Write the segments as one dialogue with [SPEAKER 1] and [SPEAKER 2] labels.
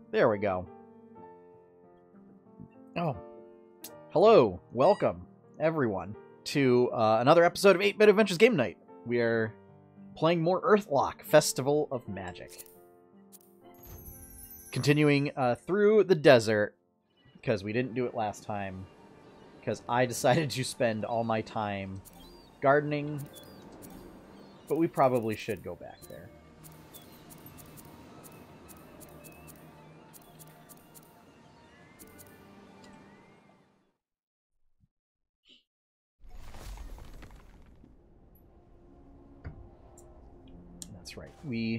[SPEAKER 1] There we go. Oh. Hello. Welcome, everyone, to another episode of 8-Bit Adventures Game Night. We are playing more Earthlock, Festival of Magic. Continuing through the desert, because we didn't do it last time, because I decided to spend all my time gardening, but we probably should go back there. That's right.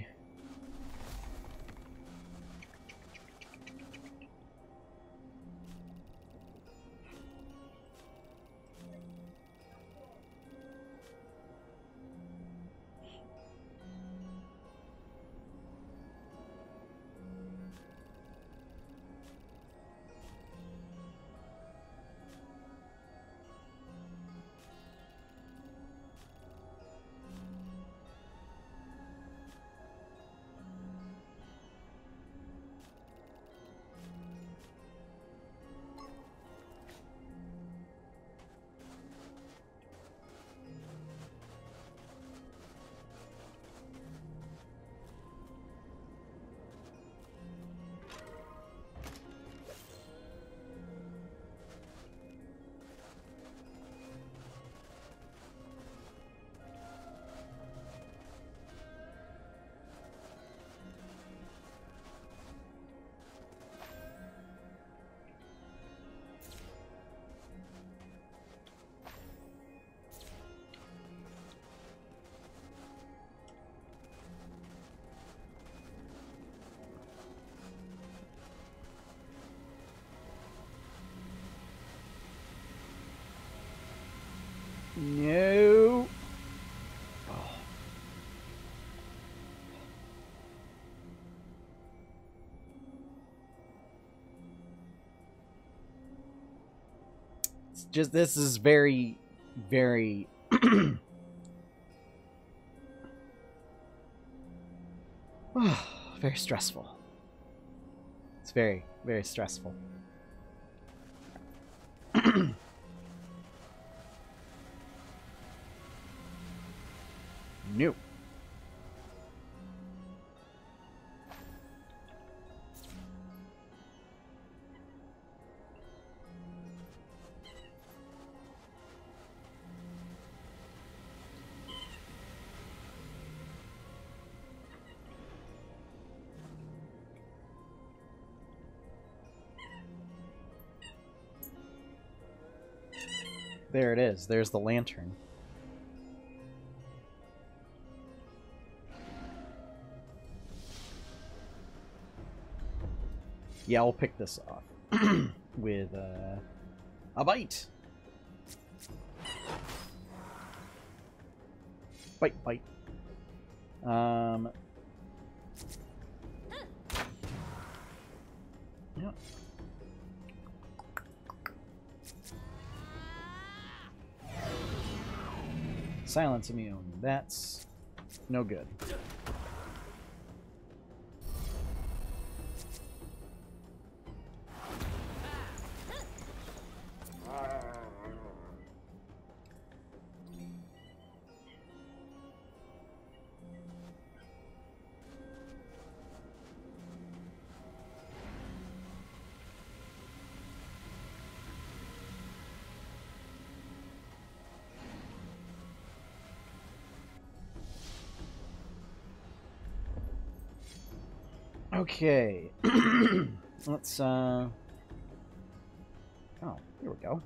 [SPEAKER 1] No. Oh. It's just, this is very, very very stressful. It's very, very stressful. New. There it is. There's the lantern. Yeah, I'll pick this off with a bite. Bite, bite. Yeah. Silence immune. That's no good. Okay. Let's oh, here we go.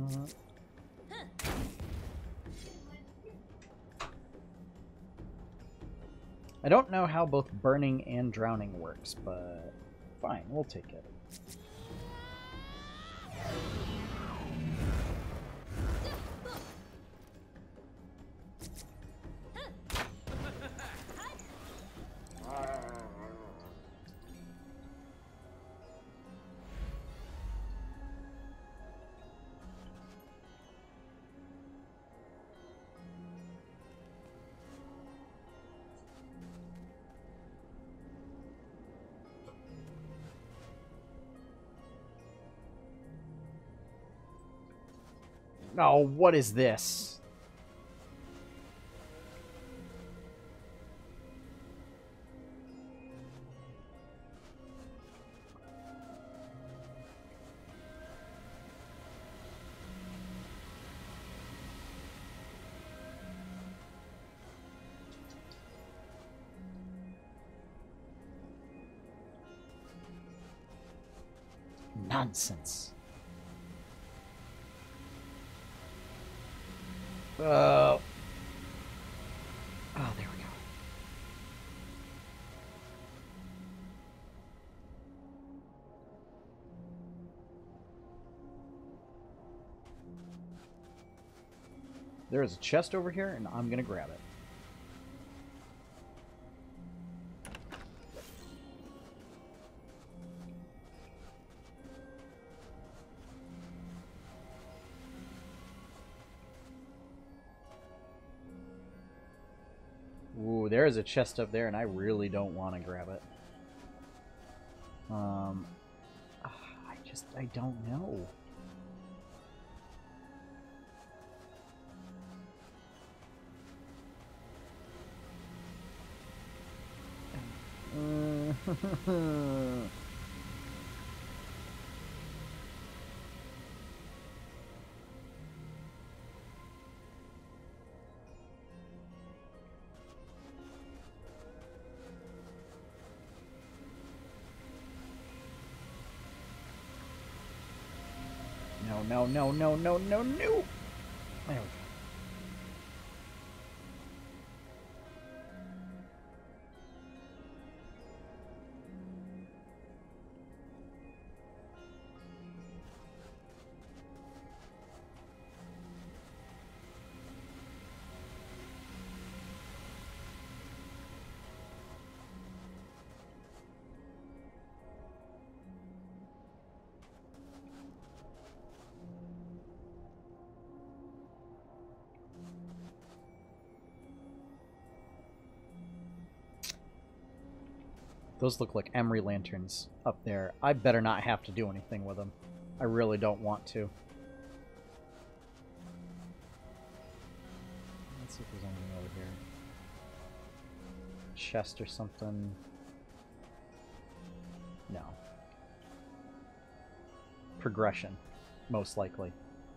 [SPEAKER 1] I don't know how both burning and drowning works, but fine, we'll take it. Oh, what is this? Nonsense. Oh, there we go. There is a chest over here, and I'm gonna grab it. Ooh, there is a chest up there, and I really don't want to grab it. I don't know. No, no, no, no, no, no. There we go. Those look like emery lanterns up there. I better not have to do anything with them. I really don't want to. Let's see if there's anything over here. Chest or something. No. Progression, most likely.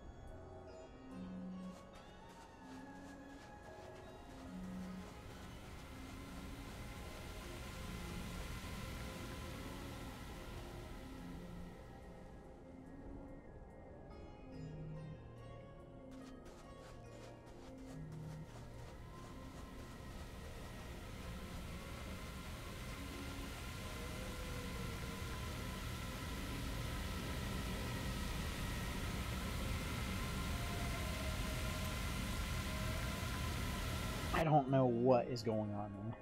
[SPEAKER 1] I don't know what is going on there.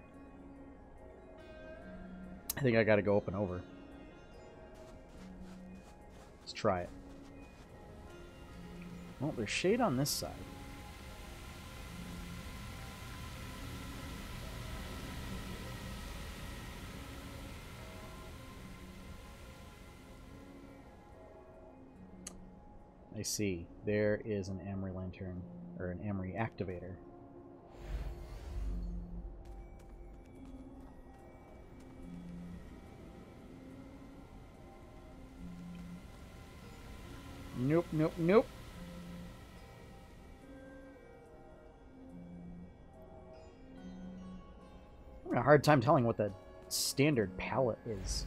[SPEAKER 1] I think I gotta go up and over. Let's try it. Well, there's shade on this side. I see. There is an emery lantern, or an emery activator. Nope, nope, nope. I'm having a hard time telling what the standard palette is.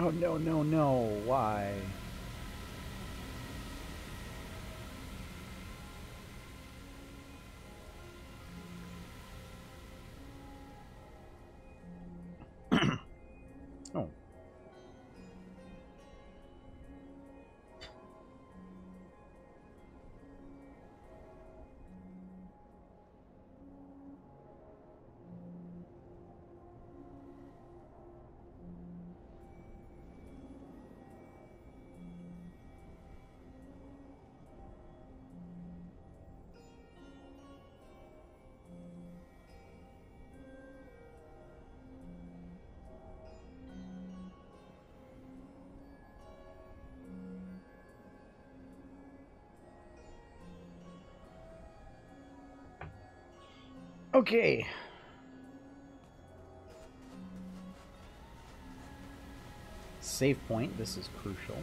[SPEAKER 1] Oh, no, no, no. Why? Oh. Okay. Save point. This is crucial.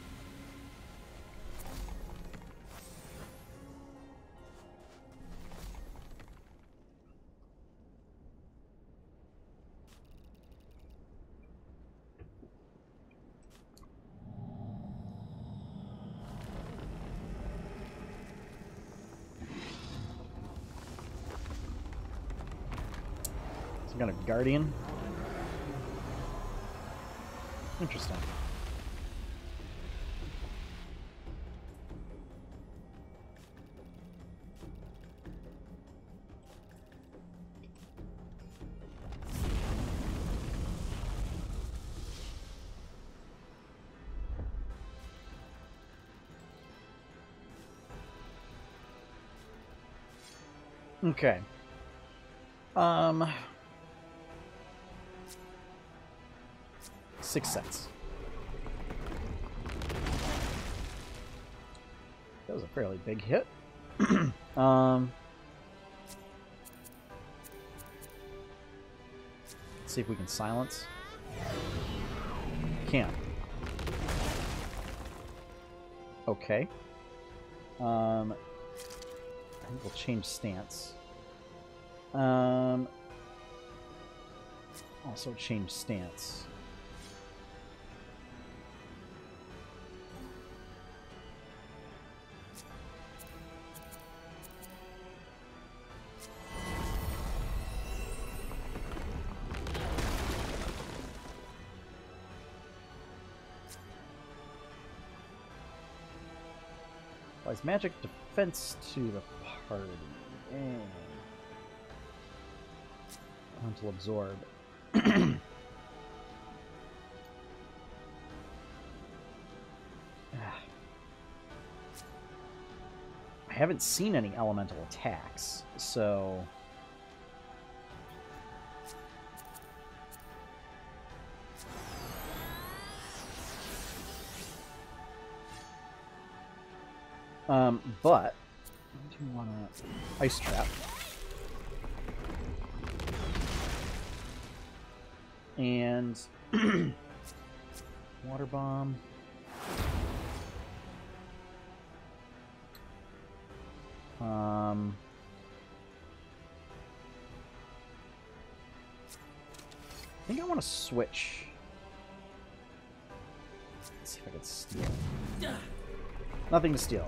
[SPEAKER 1] Some kind of guardian. Interesting. Okay. 6 cents. That was a fairly big hit. Let's see if we can silence. Can't. Okay. I think we'll change stance. Also change stance. Applies magic defense to the party. And elemental absorb. I haven't seen any elemental attacks, so but I do want to ice trap and water bomb. I think I want to switch. Let's see if I can steal. Nothing to steal.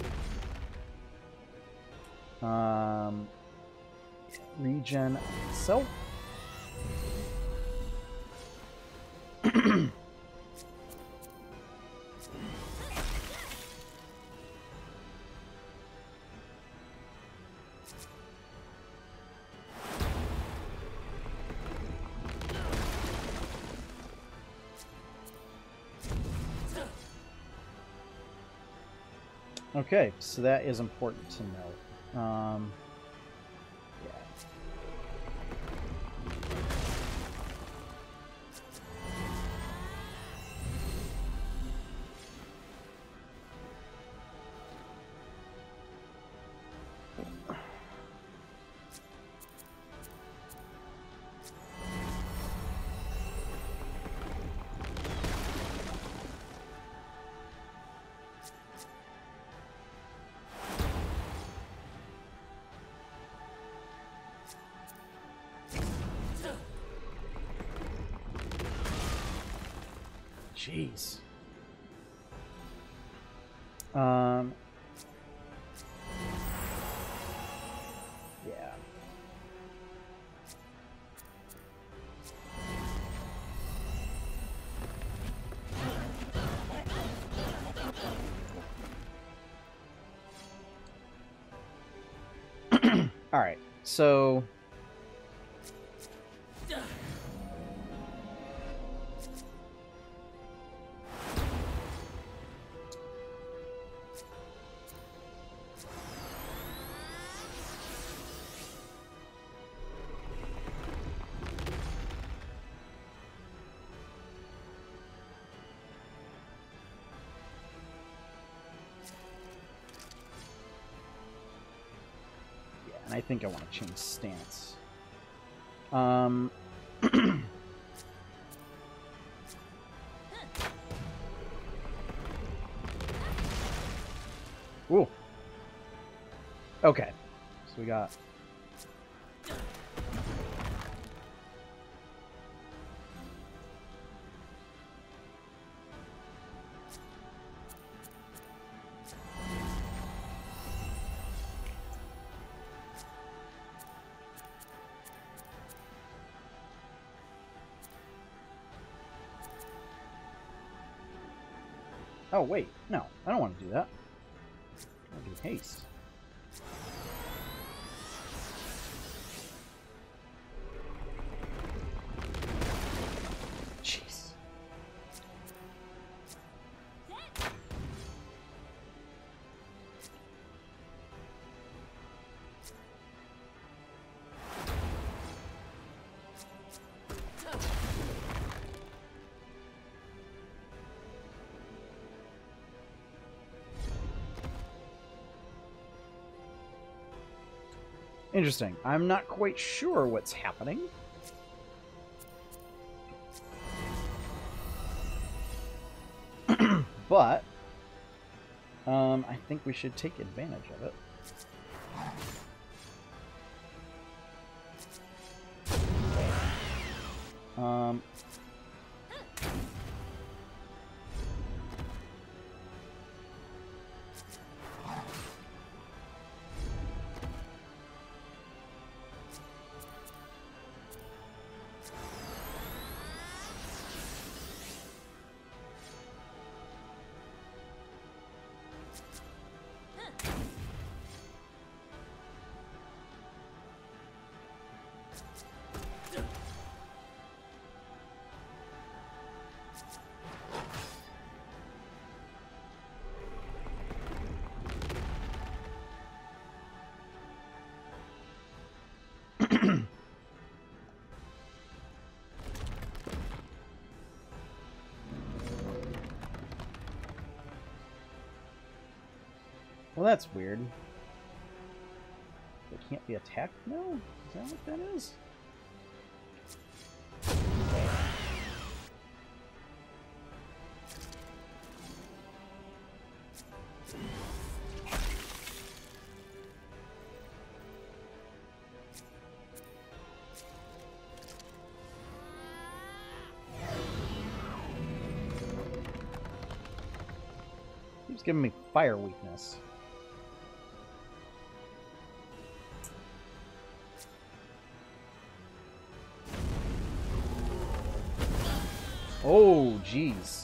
[SPEAKER 1] Regen self. Okay, so that is important to note. Yeah. Jeez. Yeah. All right. So and I think I want to change stance. Ooh. Okay. So we got... Oh, wait. No, I don't want to do that. I want to do haste. Jeez. Interesting. I'm not quite sure what's happening. But I think we should take advantage of it. Well, that's weird. They can't be attacked now? Is that what that is? Keeps giving me fire weakness. Oh, jeez.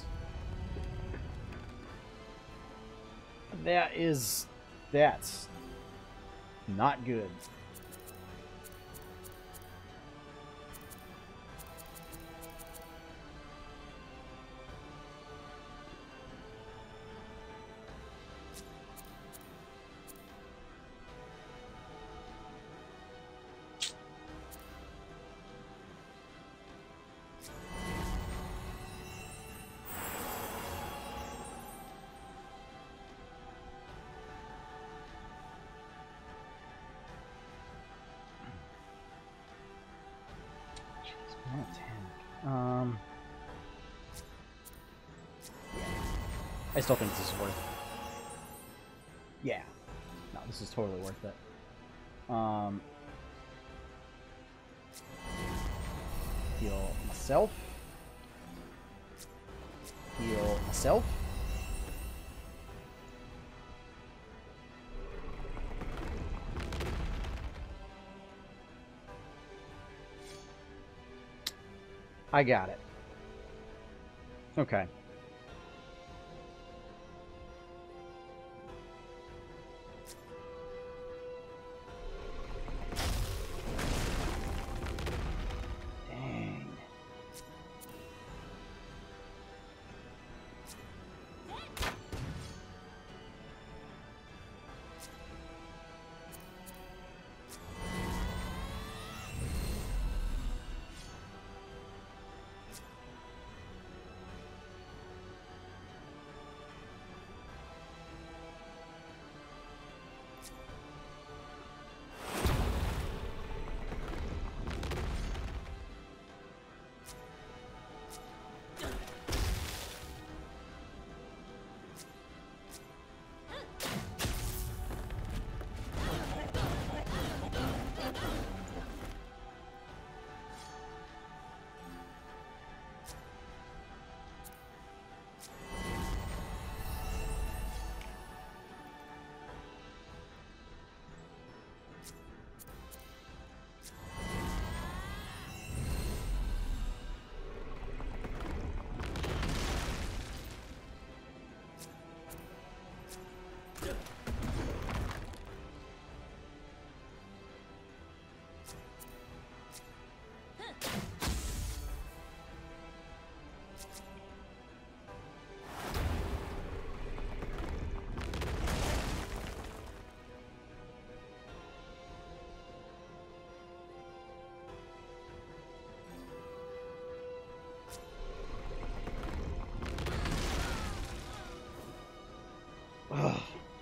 [SPEAKER 1] That's not good. I still think this is worth it. Yeah. No, this is totally worth it. Heal myself. heal myself. I got it. Okay. Dang. Ugh.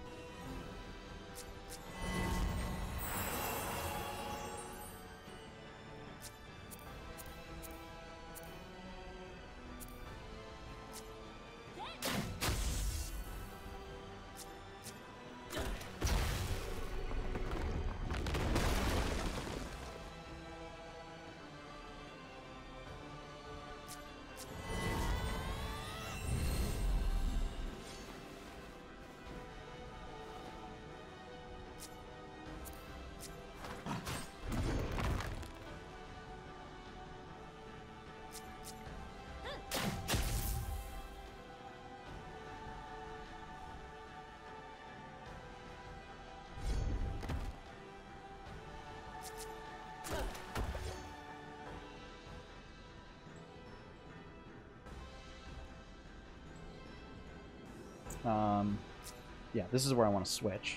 [SPEAKER 1] Yeah, this is where I want to switch.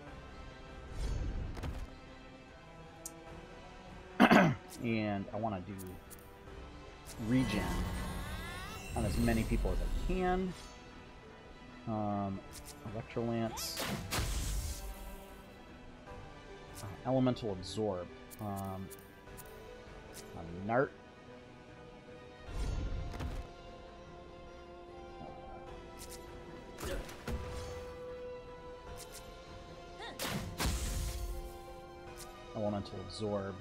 [SPEAKER 1] And I want to do regen on as many people as I can. Electrolance. Elemental Absorb. A Nart. Elemental Absorb.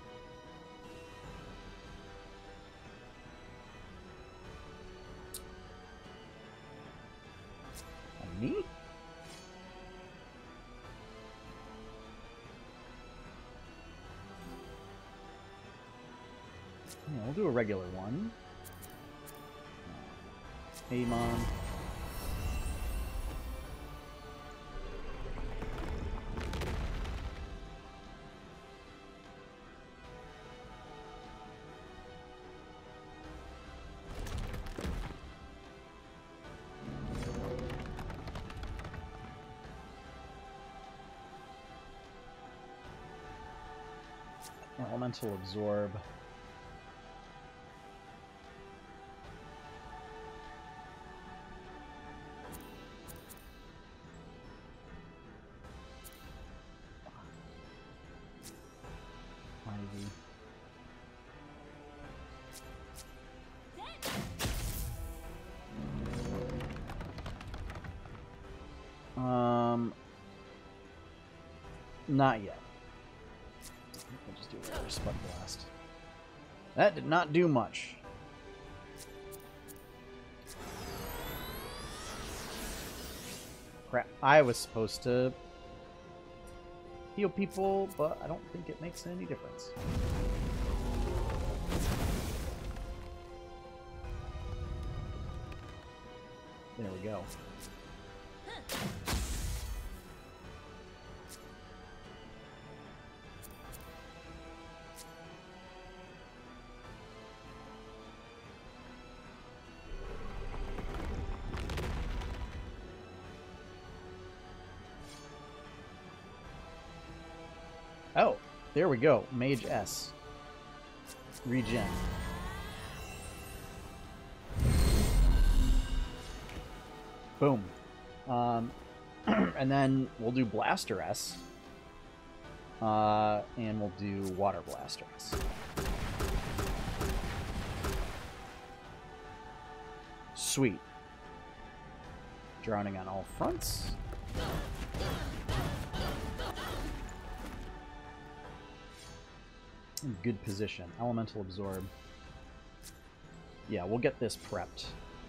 [SPEAKER 1] And me? Yeah, we'll do a regular one. Amon. Elemental Absorb. Ivy. Not yet. I'll just do a regular Spud Blast. That did not do much. Crap. I was supposed to heal people, but I don't think it makes any difference. There we go. Oh, there we go. Mage S. Regen. Boom. And then we'll do Blaster S. And we'll do Water Blaster S. Sweet. Drowning on all fronts. In good position. Elemental Absorb. Yeah, we'll get this prepped.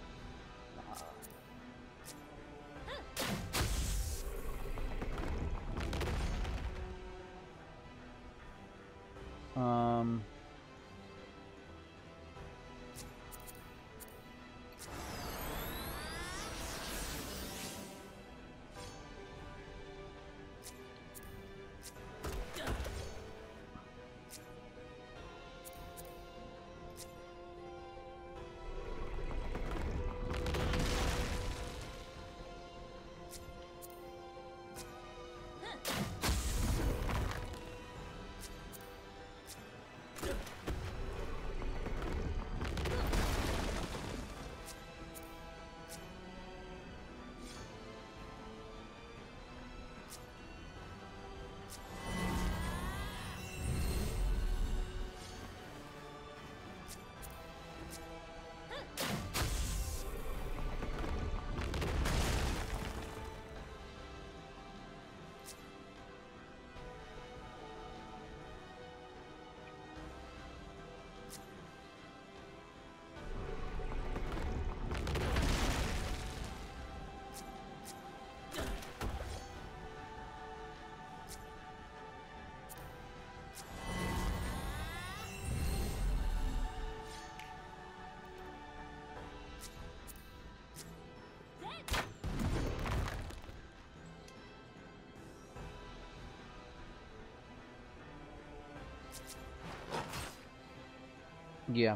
[SPEAKER 1] Yeah.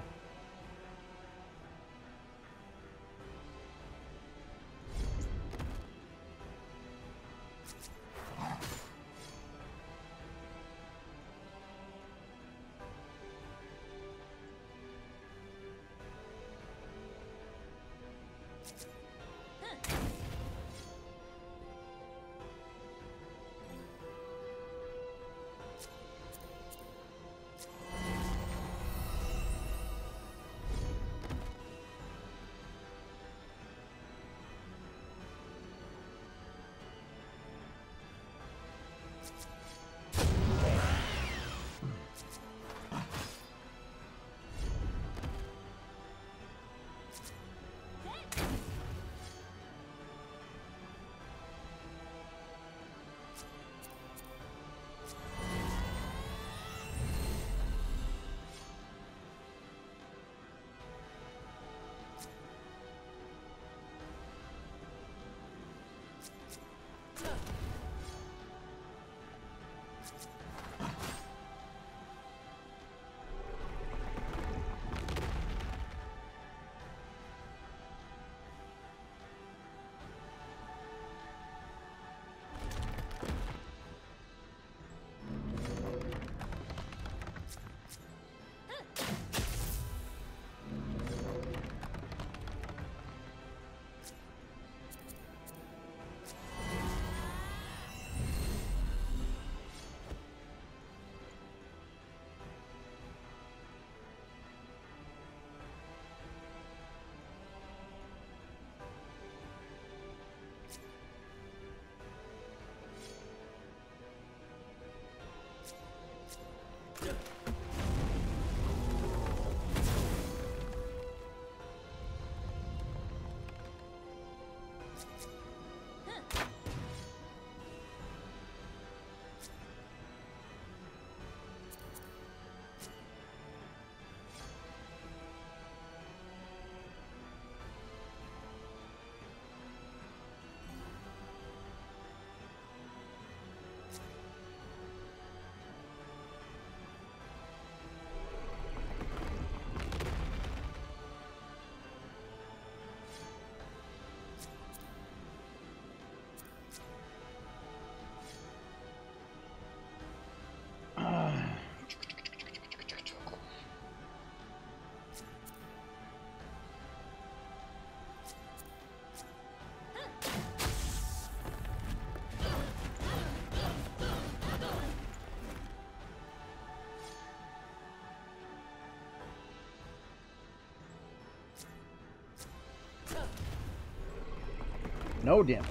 [SPEAKER 1] No damage.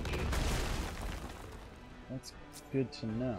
[SPEAKER 1] That's good to know.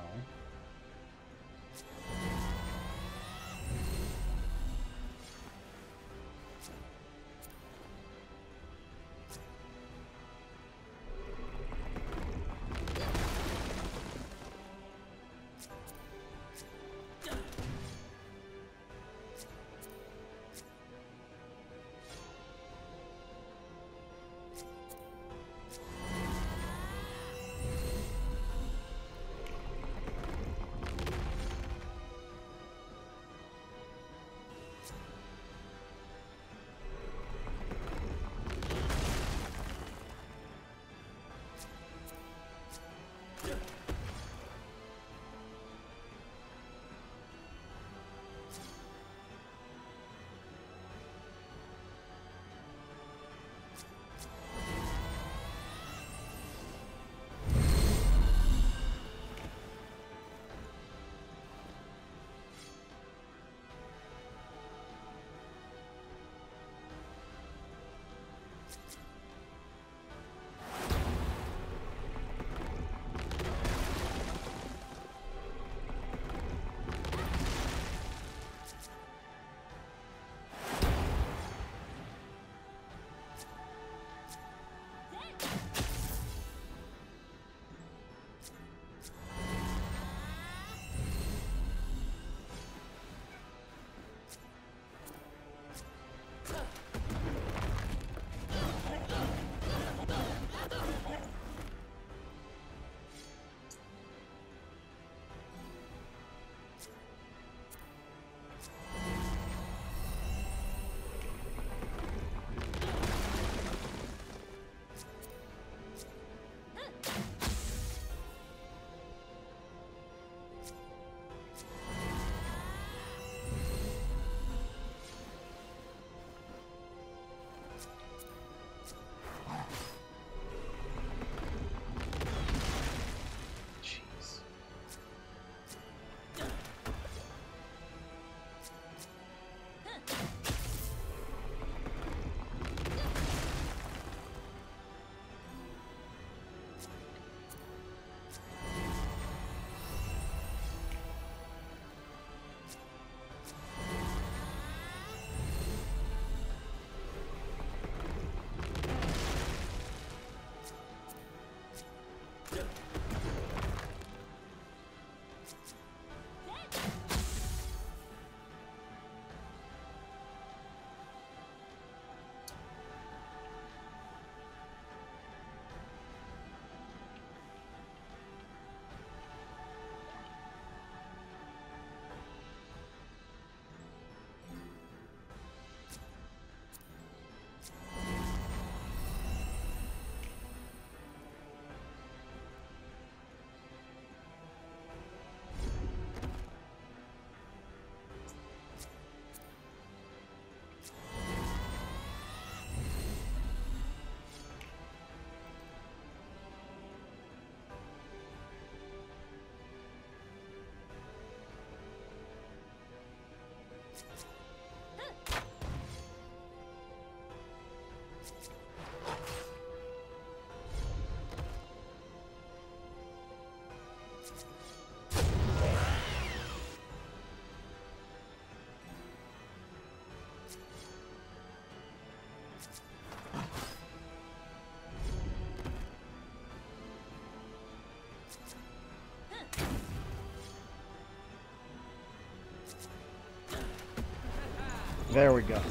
[SPEAKER 1] There we go.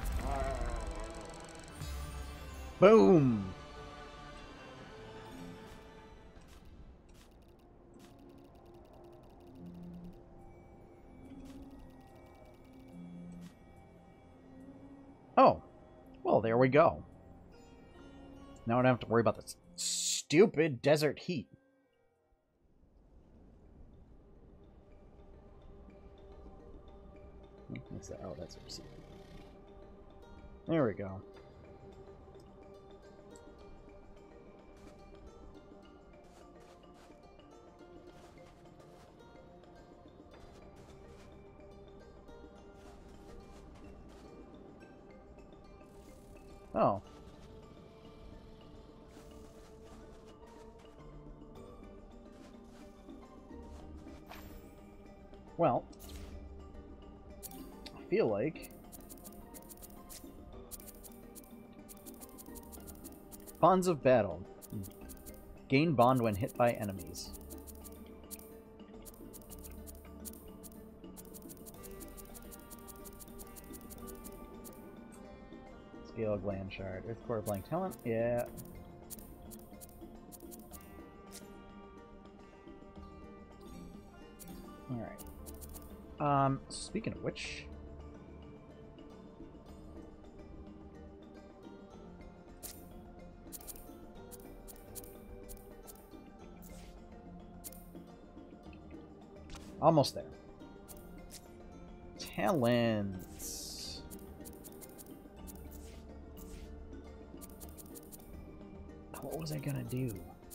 [SPEAKER 1] Boom! Oh. Well, there we go. Now I don't have to worry about this stupid desert heat. What's that? Oh, that's receipt. There we go. Oh. Well, I feel like bonds of battle. Gain bond when hit by enemies. Scale gland shard. Earth core blank talent. Yeah. Alright. Speaking of which. Almost there. Talents. What was I gonna do?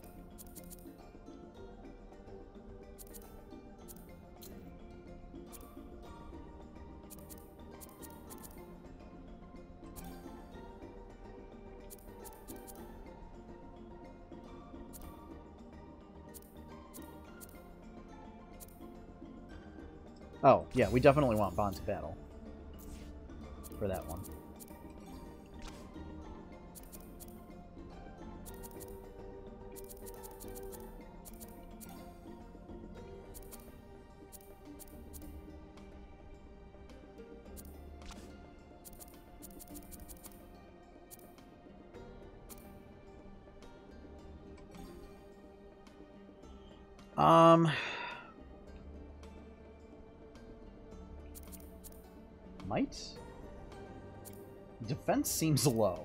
[SPEAKER 1] Oh, yeah, we definitely want Bonds of Battle for that one. Might? Defense seems low.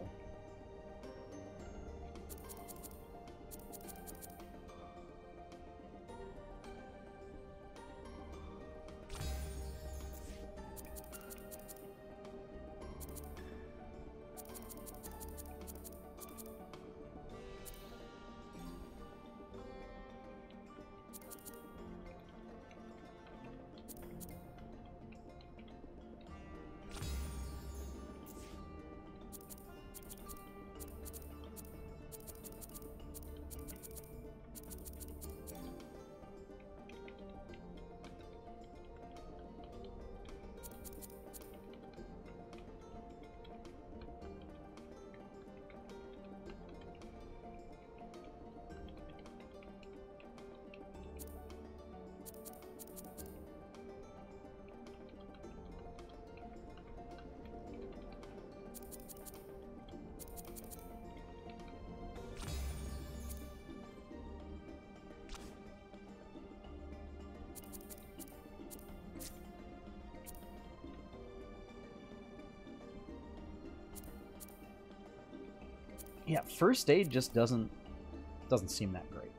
[SPEAKER 1] Yeah, first aid just doesn't seem that great.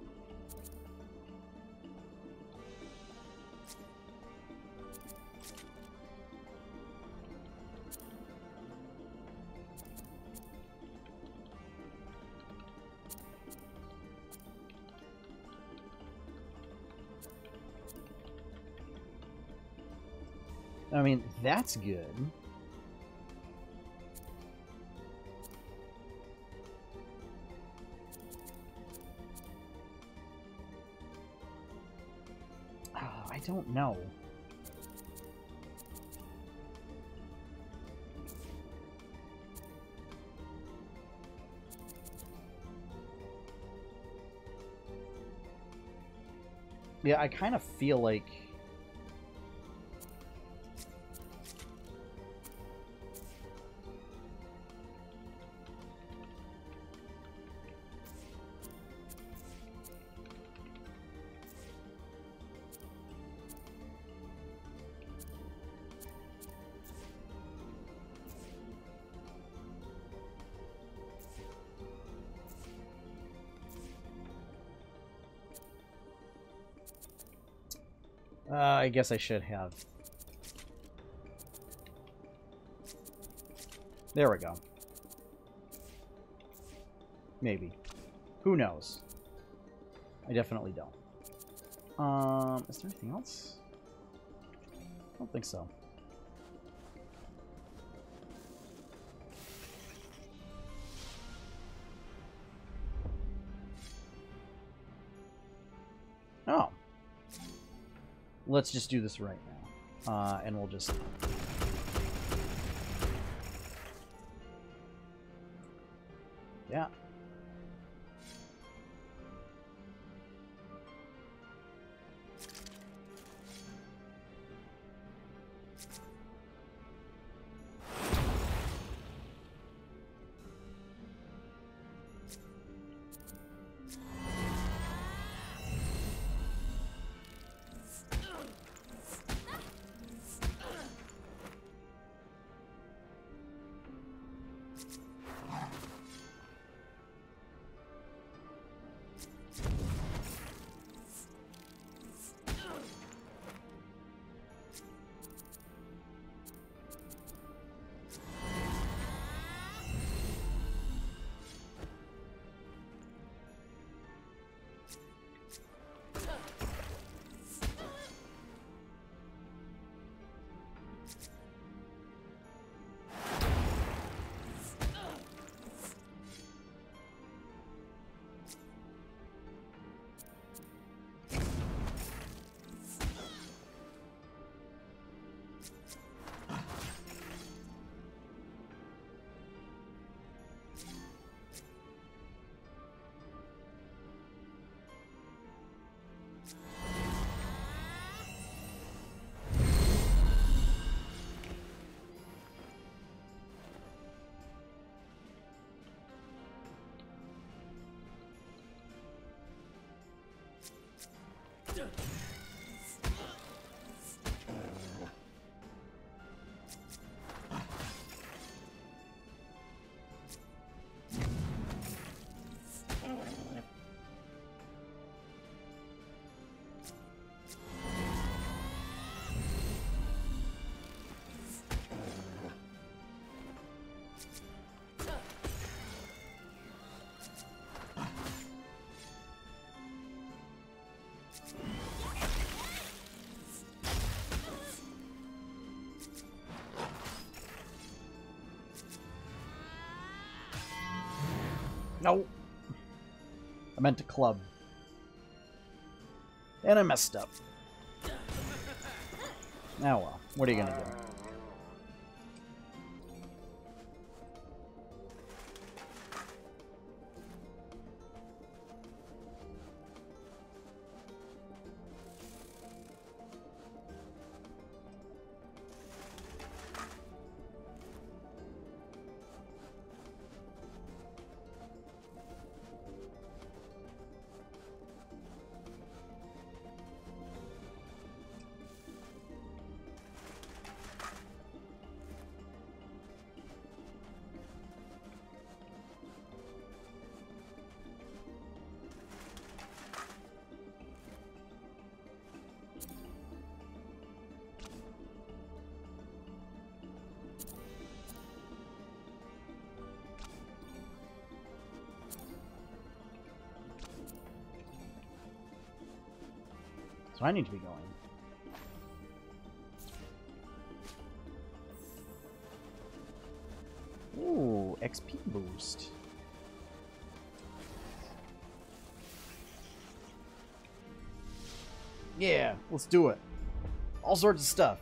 [SPEAKER 1] I mean, that's good. I don't know. Yeah, I kind of feel like... I guess I should have. There we go. Maybe. Who knows? I definitely don't. Is there anything else? I don't think so. Oh. let's just do this right now. And we'll just... Yeah. No. I meant to club. And I messed up. Oh well. What are you gonna do? So I need to be going. Ooh, XP boost. Yeah, let's do it. All sorts of stuff.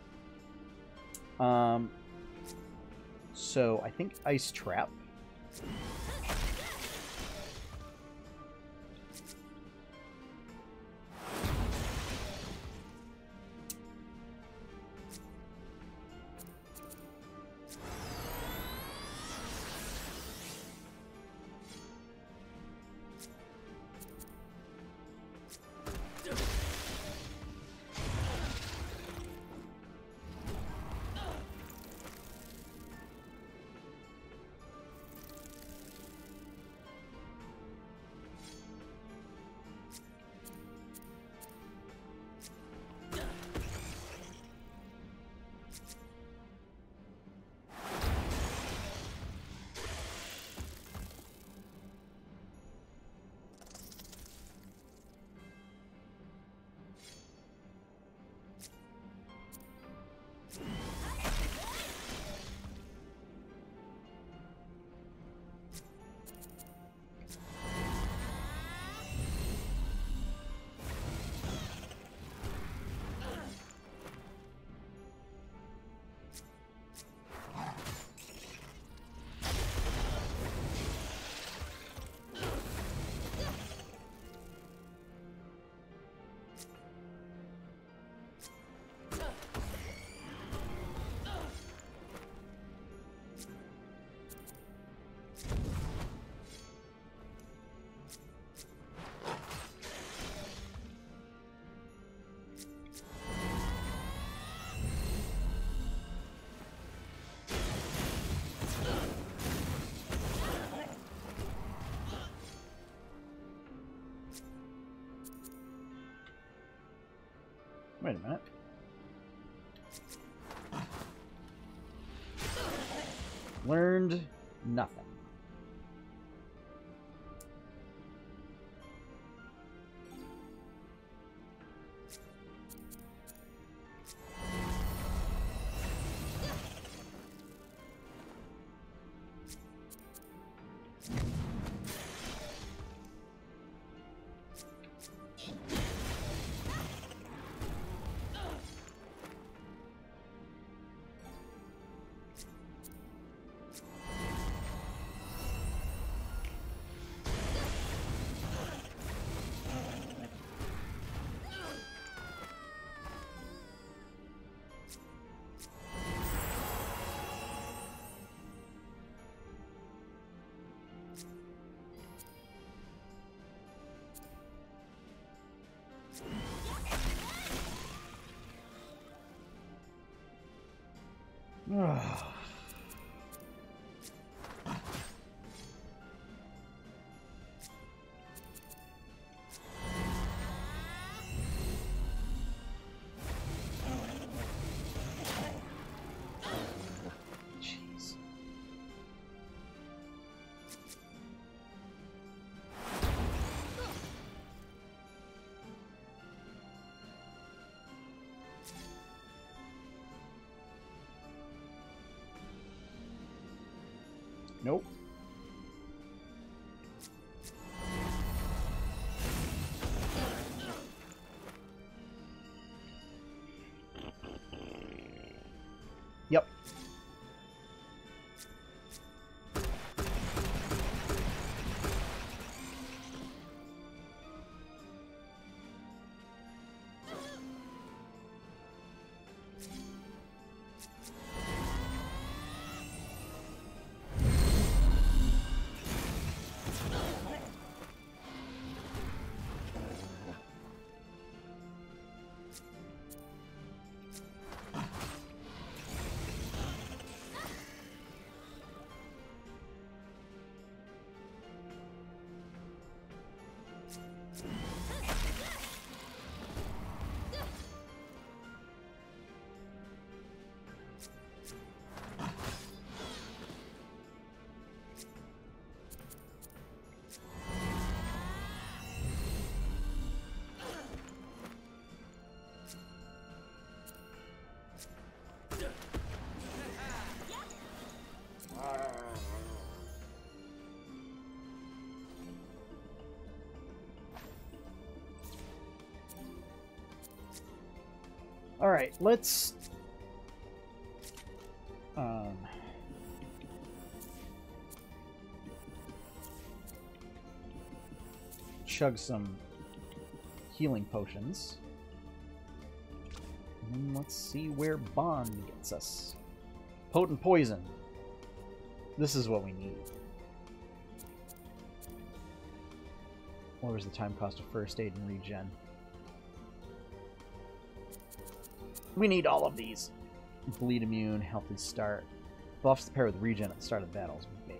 [SPEAKER 1] So I think Ice Trap. Wait a minute. Learned nothing. Jeez. Nope. Yep. All right, let's chug some healing potions. And then let's see where Bond gets us. Potent poison. This is what we need. What was the time cost of first aid and regen? We need all of these. Bleed immune, healthy start. Buffs to pair with regen at the start of battles. Big.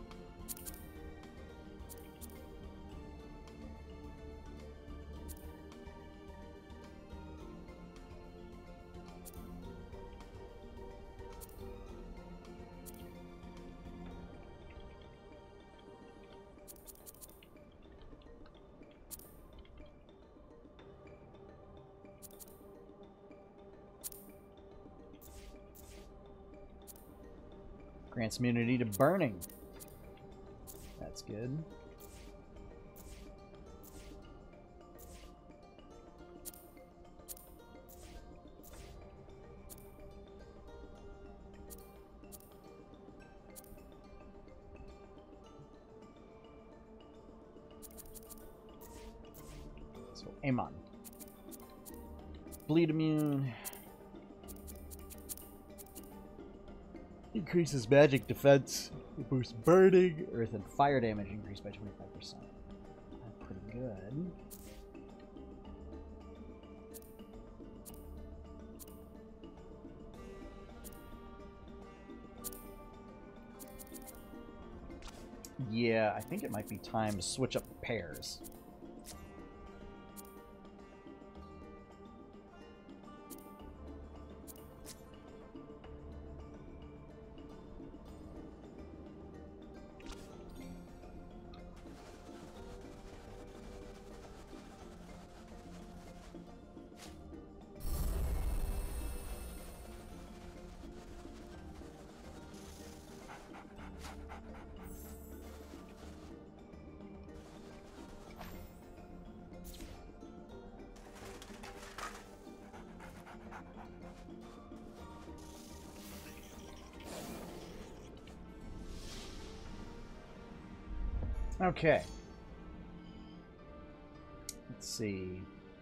[SPEAKER 1] Grants immunity to burning. That's good. So, Amon. Bleed immune. Increases magic defense It boosts burning, earth, and fire damage increased by 25%. That's pretty good. Yeah, I think it might be time to switch up the pairs. Okay. Let's see.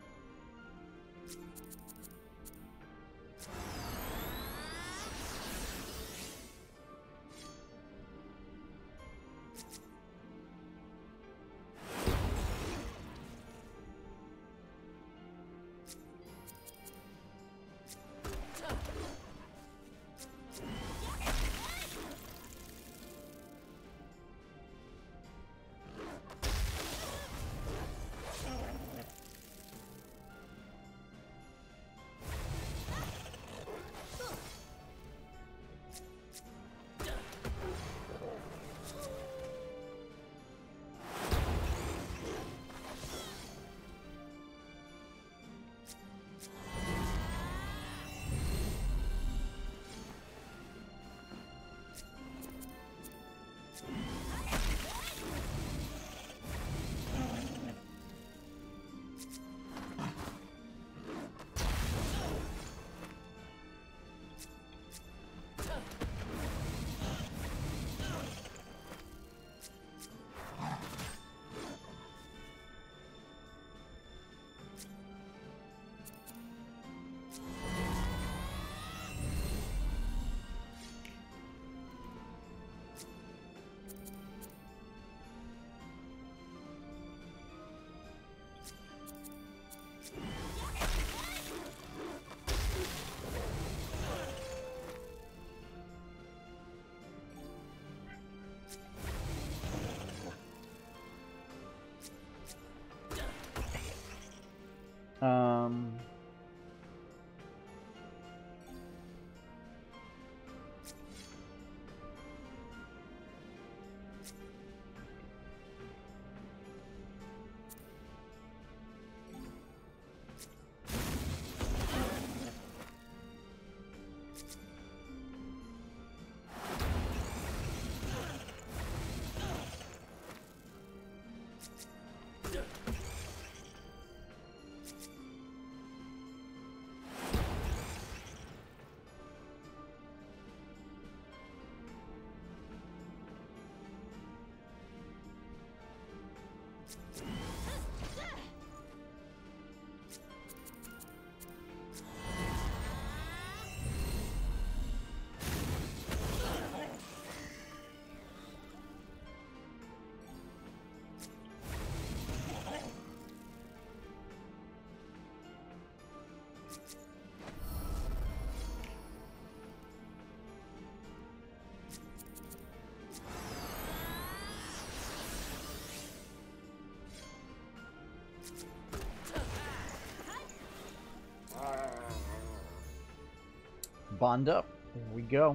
[SPEAKER 1] Um, bond up. There we go.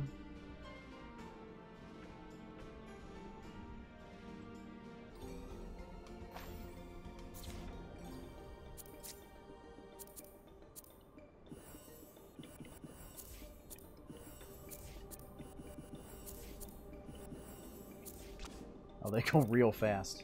[SPEAKER 1] Oh, they go real fast.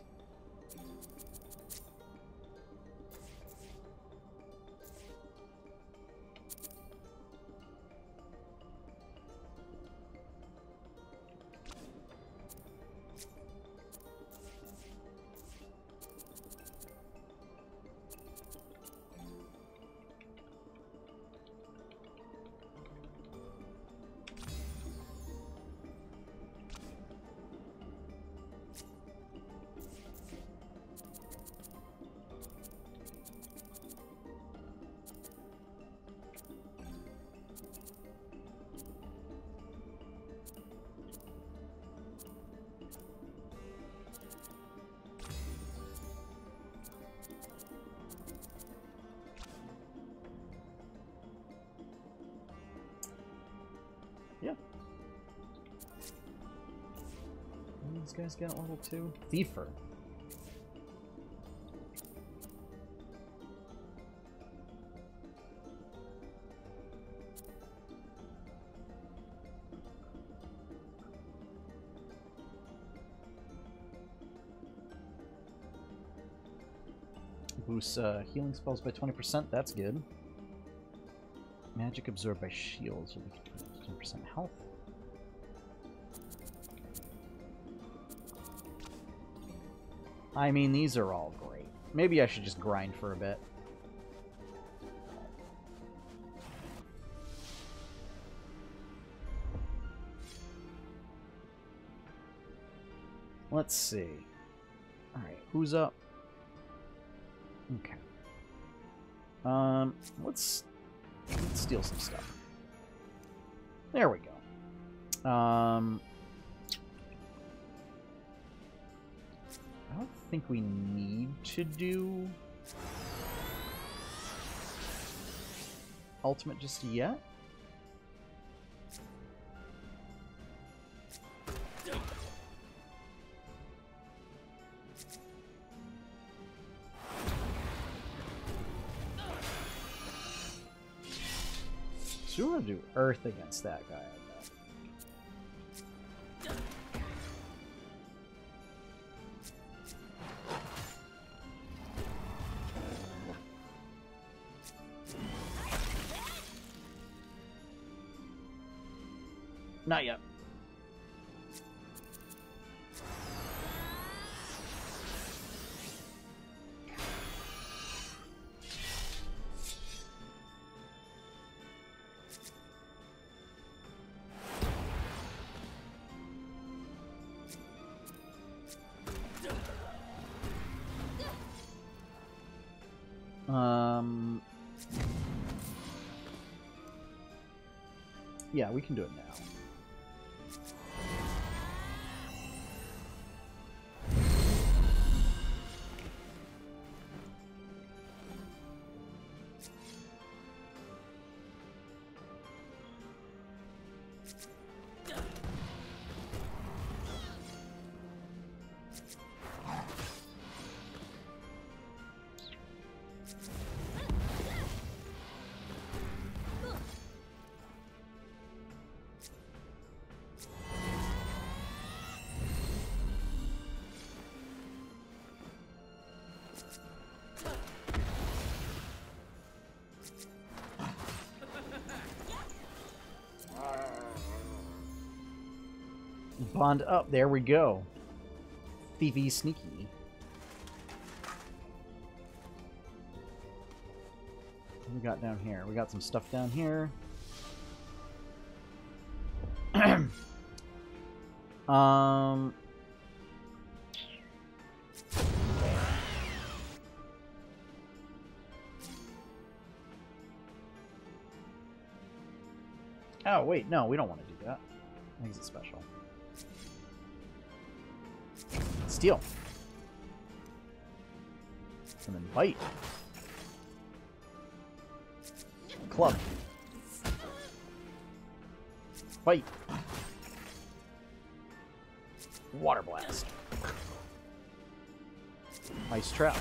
[SPEAKER 1] these guys get at level 2? Thiefer. Boosts healing spells by 20%. That's good. Magic absorbed by shields. 10% health. I mean, these are all great. Maybe I should just grind for a bit. Let's see. Alright, who's up? Okay. Let's steal some stuff. There we go. I don't think we need to do ultimate just yet. So we're gonna do Earth against that guy, I bet. Not yet. Yeah, we can do it now. Bond up. There we go. Thievy sneaky. What we got down here? We got some stuff down here. Oh, wait. No, we don't want to do that. Makes it special. Steal. And then bite. Club. Bite. Water blast. Ice trap.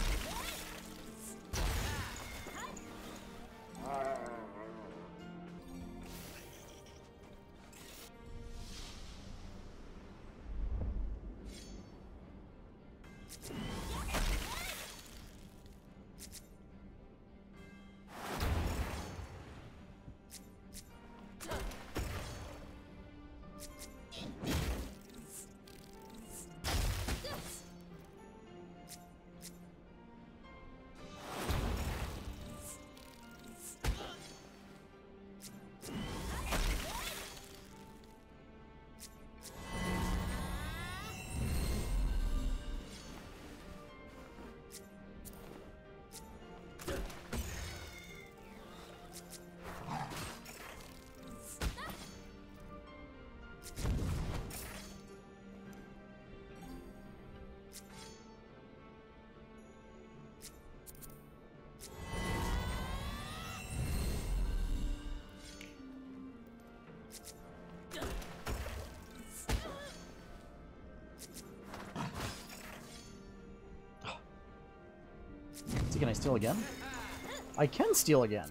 [SPEAKER 1] Can I steal again? I can steal again.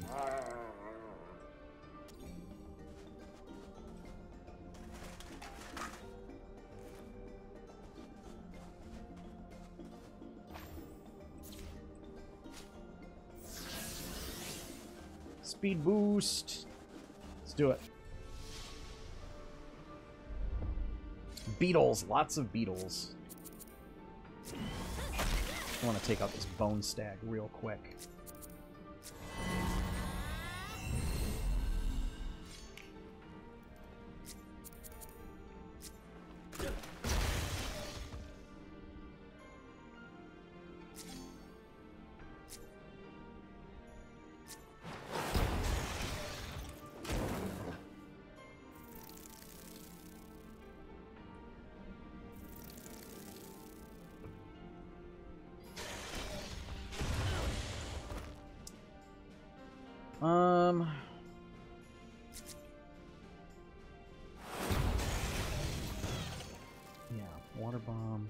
[SPEAKER 1] Speed boost. Let's do it. Beetles. Lots of beetles. I want to take out this bone stag real quick. Yeah, water bomb.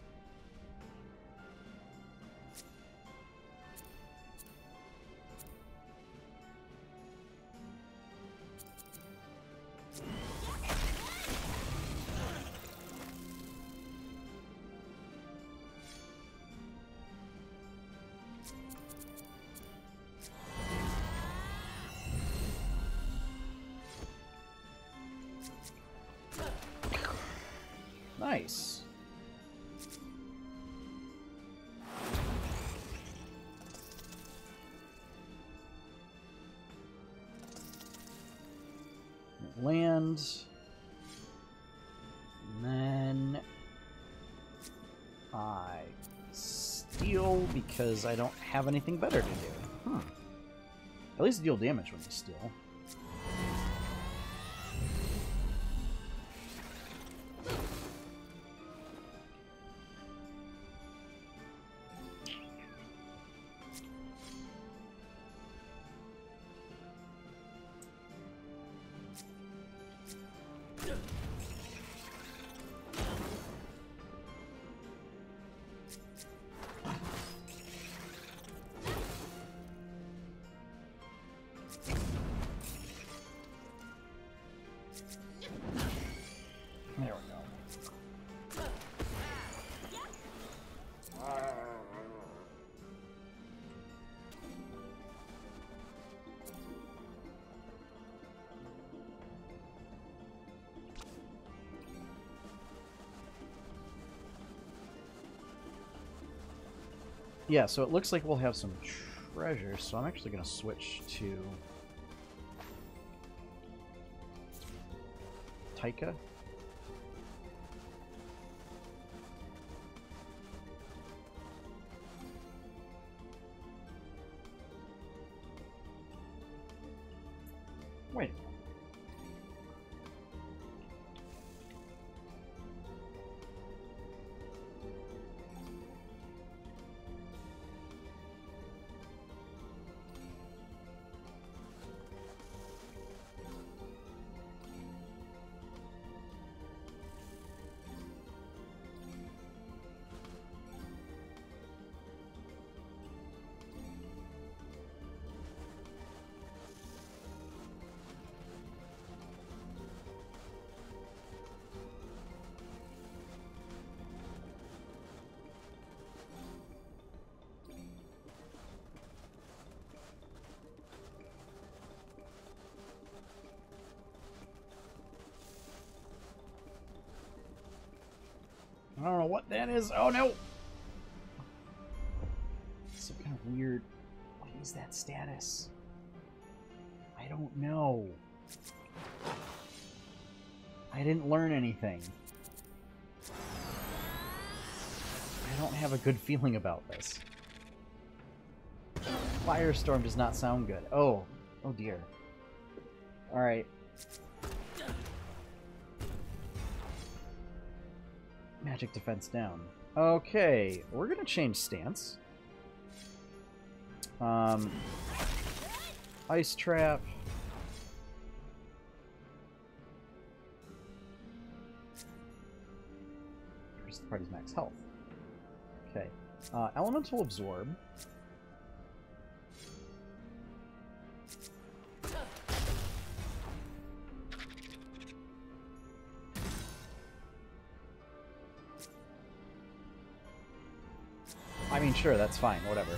[SPEAKER 1] Nice. Land. And then I steal because I don't have anything better to do. At least deal damage when you steal. There we go. Yeah, so it looks like we'll have some treasure, so I'm actually going to switch to Taika. Wait. I don't know what that is. Oh no! Some kind of weird... What is that status? I don't know. I didn't learn anything. I don't have a good feeling about this. Firestorm does not sound good. Oh. Oh dear. Alright. Magic defense down. Okay, we're gonna change stance. Ice trap. Increase the party's max health. Okay. Elemental absorb. I mean, sure, that's fine. Whatever.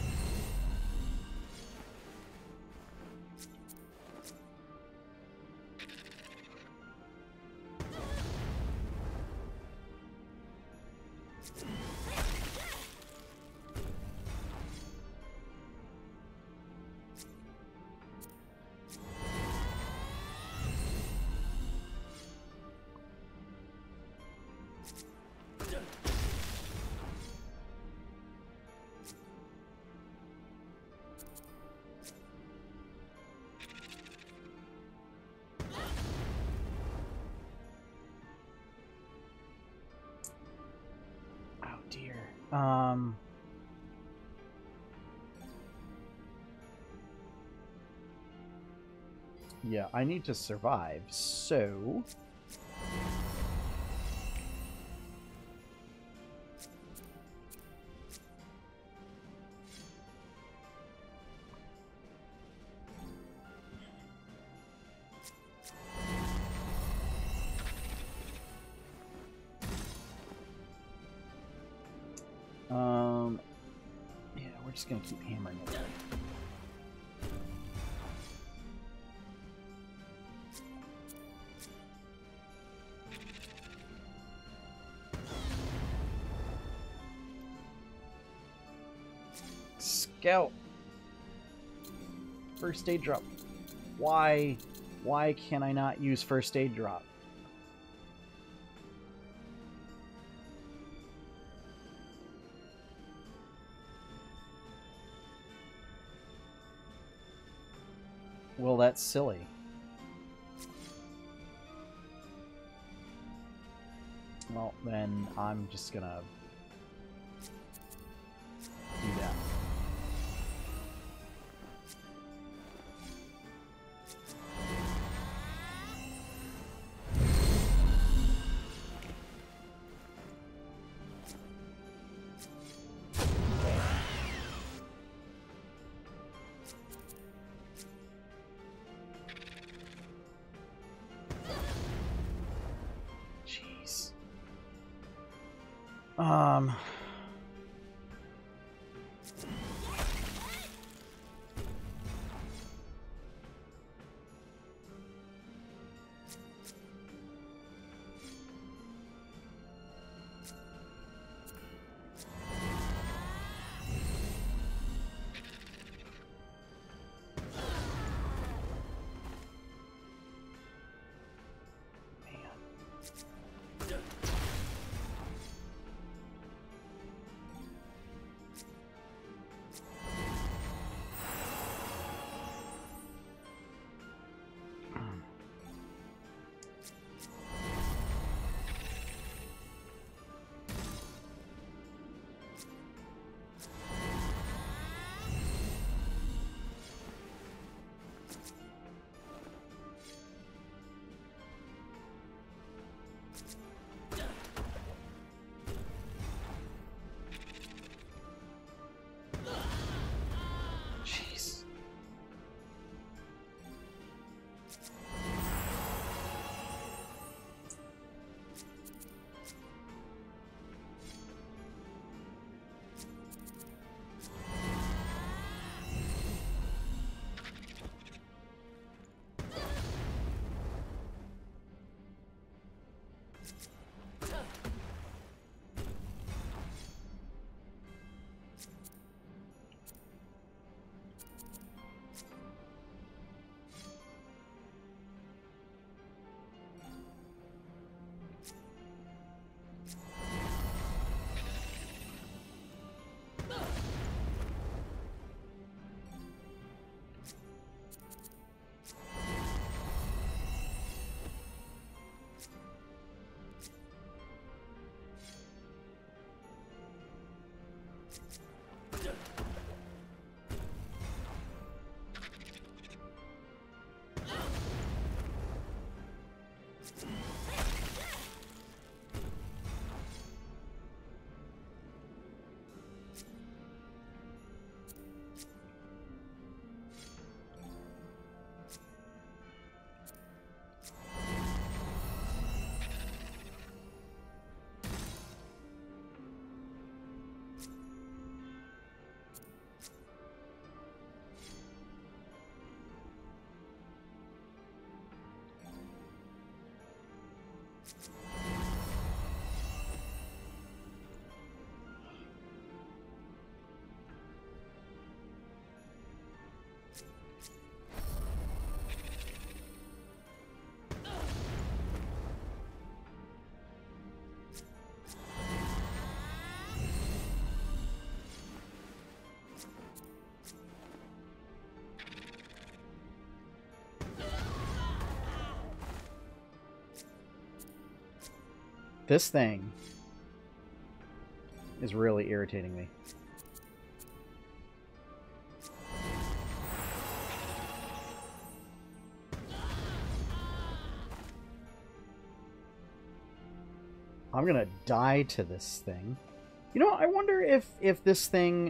[SPEAKER 1] Yeah, I need to survive, so... yeah, we're just gonna keep hammering away. Scout! First aid drop. Why can I not use first aid drop? Well, that's silly. Well, then I'm just gonna do that. Jeez. Jeez. This thing is really irritating me. I'm gonna die to this thing. You know, I wonder if this thing,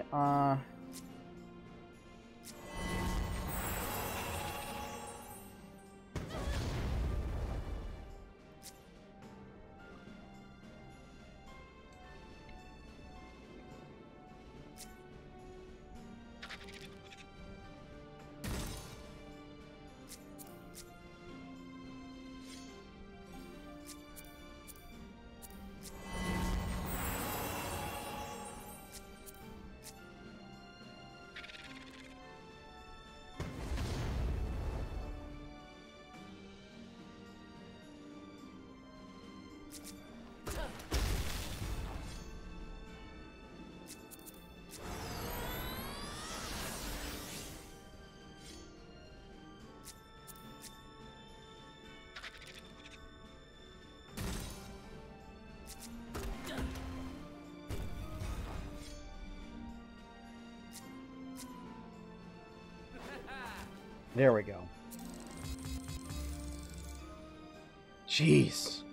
[SPEAKER 1] there we go. Jeez.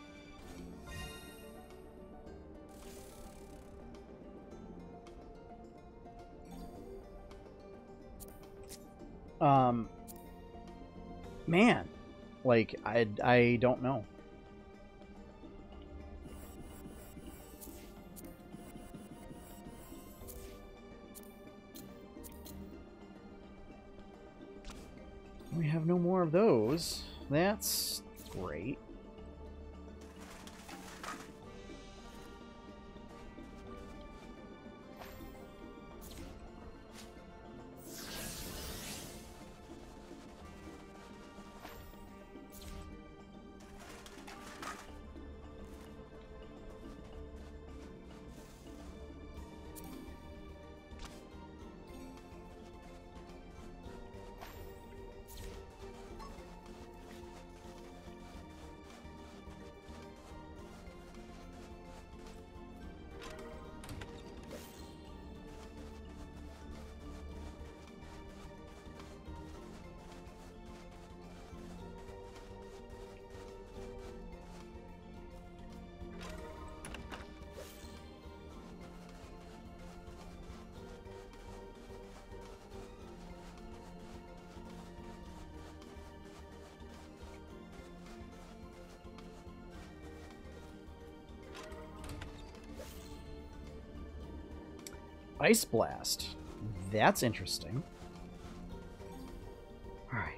[SPEAKER 1] Man, like, I don't know. We have no more of those. That's great. Ice Blast. That's interesting. Alright.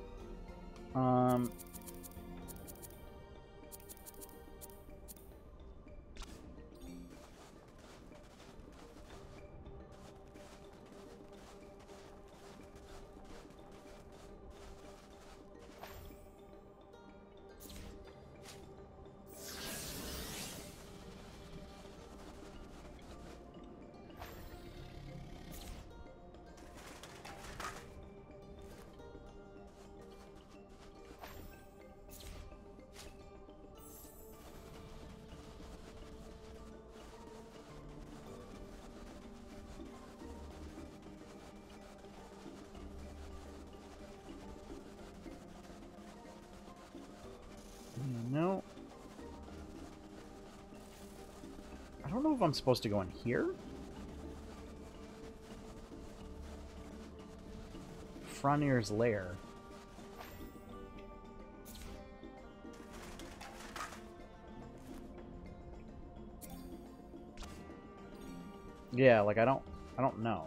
[SPEAKER 1] No. I don't know if I'm supposed to go in here. Fronier's Lair. Yeah, like I don't know.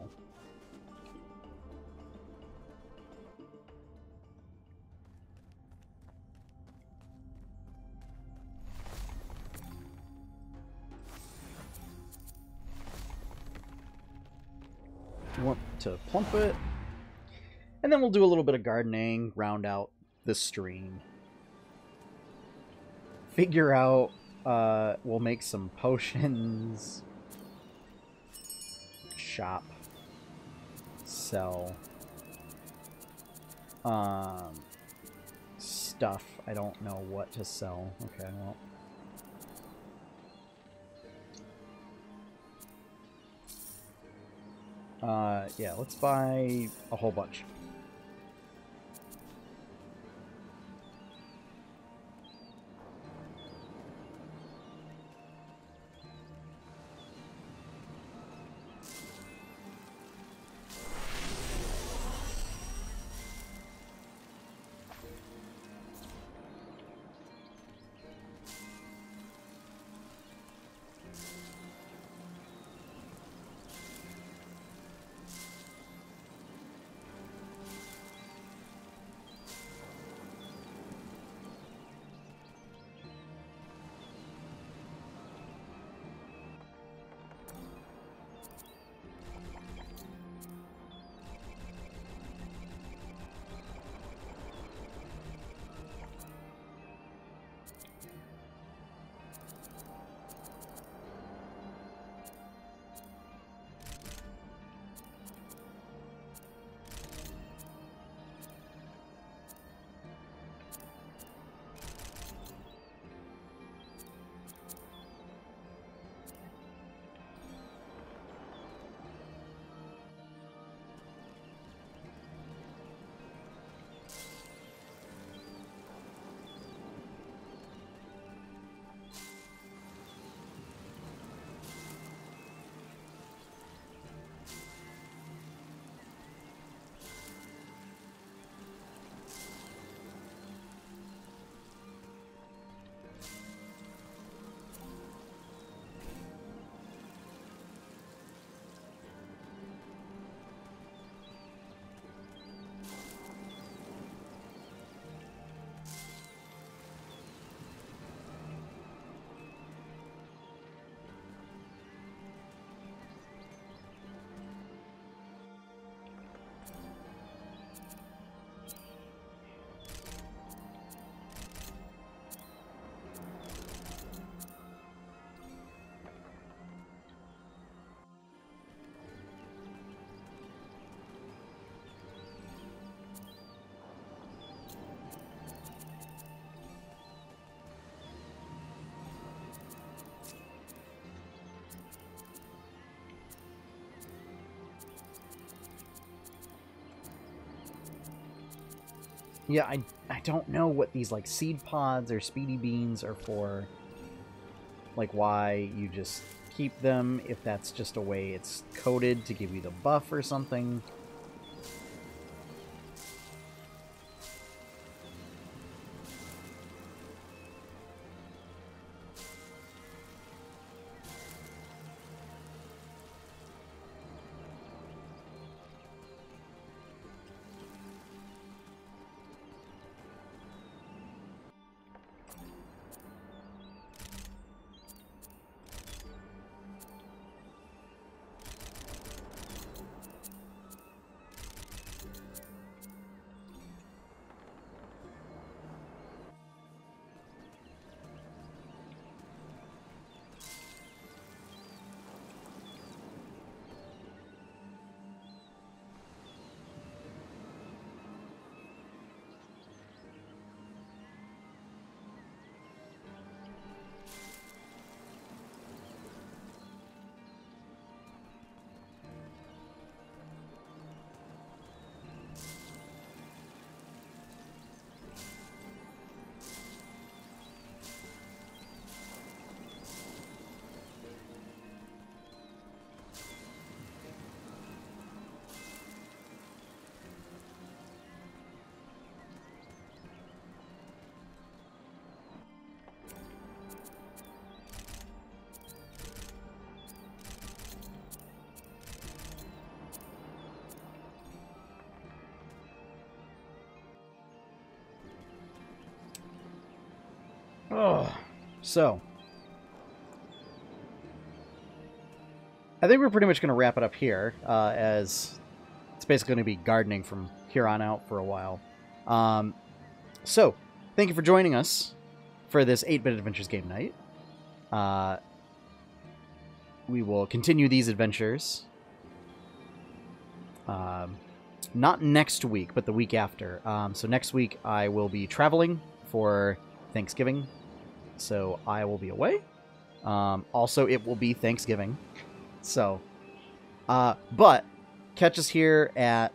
[SPEAKER 1] want to plump it. And then we'll do a little bit of gardening, round out the stream. Figure out, we'll make some potions. Shop. Sell. Stuff. I don't know what to sell. Okay, well. Yeah, let's buy a whole bunch. Yeah, I don't know what these, like, seed pods or speedy beans are for. Like, why you just keep them, if that's just a way it's coded to give you the buff or something. Oh, so I think we're pretty much going to wrap it up here, as it's basically going to be gardening from here on out for a while. So, thank you for joining us for this 8-Bit Adventures game night. We will continue these adventures. Not next week, but the week after. So next week I will be traveling for Thanksgiving, so I will be away. Also, it will be Thanksgiving. So, but catch us here at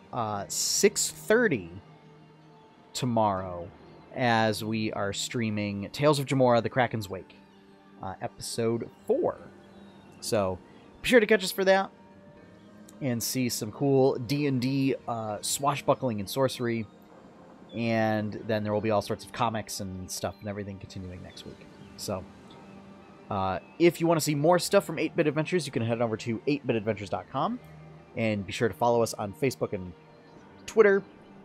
[SPEAKER 1] 6:30 tomorrow as we are streaming Tales of Jamora: The Kraken's Wake, episode 4. So, be sure to catch us for that and see some cool D&D swashbuckling and sorcery. And then there will be all sorts of comics and stuff and everything continuing next week. So, if you want to see more stuff from 8-Bit Adventures, you can head over to 8bitadventures.com and be sure to follow us on Facebook and Twitter.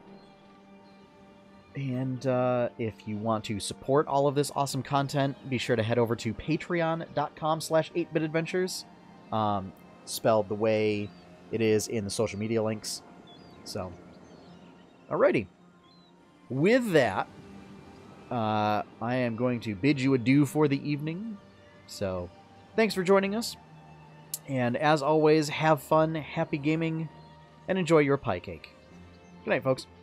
[SPEAKER 1] And if you want to support all of this awesome content, be sure to head over to patreon.com/8bitadventures, spelled the way it is in the social media links. So, alrighty. With that, I am going to bid you adieu for the evening. So, thanks for joining us. And as always, have fun, happy gaming, and enjoy your pie cake. Good night, folks.